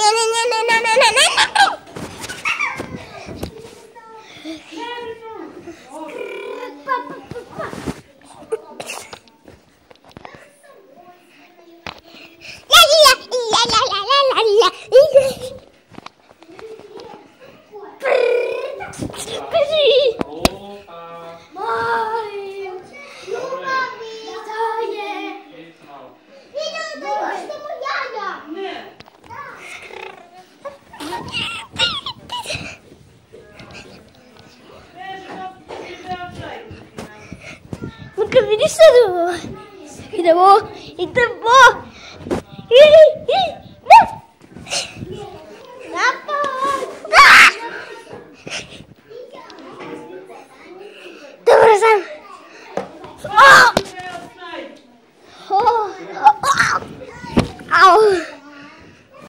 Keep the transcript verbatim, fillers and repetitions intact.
Mogę widzieć to? Idę bo, idę bo. Dobra, sam. O! O! O! Au!